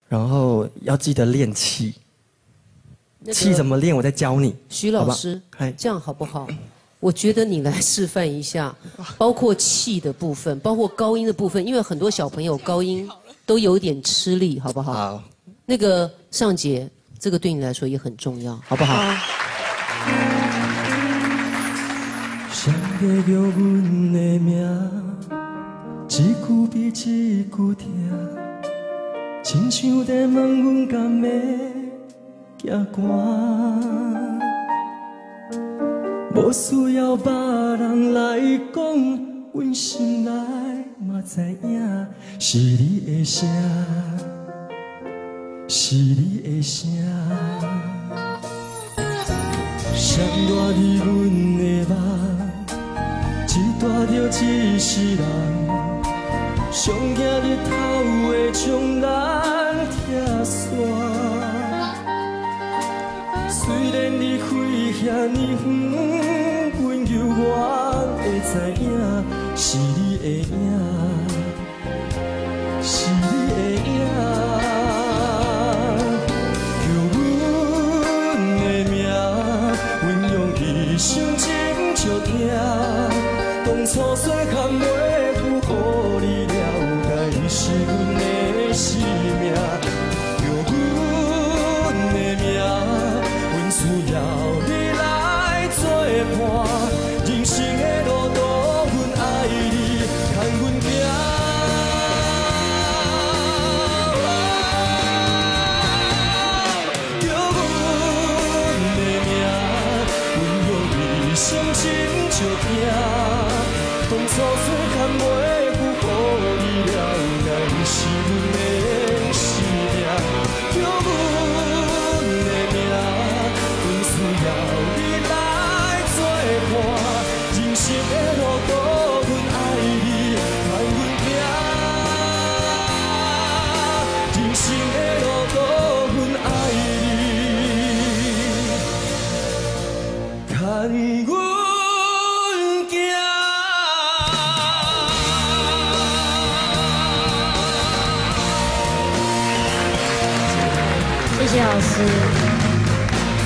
然后要记得练气。气怎么练？我再教你。 徐老师，这样好不好？我觉得你来示范一下，包括气的部分，包括高音的部分，因为很多小朋友高音都有点吃力，好不好？ 好。 那个尚杰，这个对你来说也很重要，好不好？ 谁在叫阮的名？一句比一句疼，亲像在问阮甘要行寒。无需要别人来讲，阮心内嘛知影，是你的声，是你的声。谁热你阮的梦，一大着一世人，上惊日头会将咱拆散。虽然你飞遐尼远，阮犹原会知影，是你的影，是你的影。叫阮的名，阮用一生情笑听。当初细汉袂负，予你了解，你是阮的生命。叫阮的名。需要你来作伴，人生的路途，阮爱你，牵阮行。叫阮的名，阮用一生情笑听。当初细汉袂负，予你了解，你是阮的生命。叫阮的名。需要你来作伴，人生的路途，阮爱你，牵阮行。人生的路途，阮爱你，牵阮行。 谢谢老师。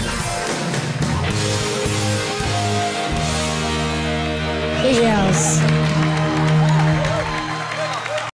谢谢老师。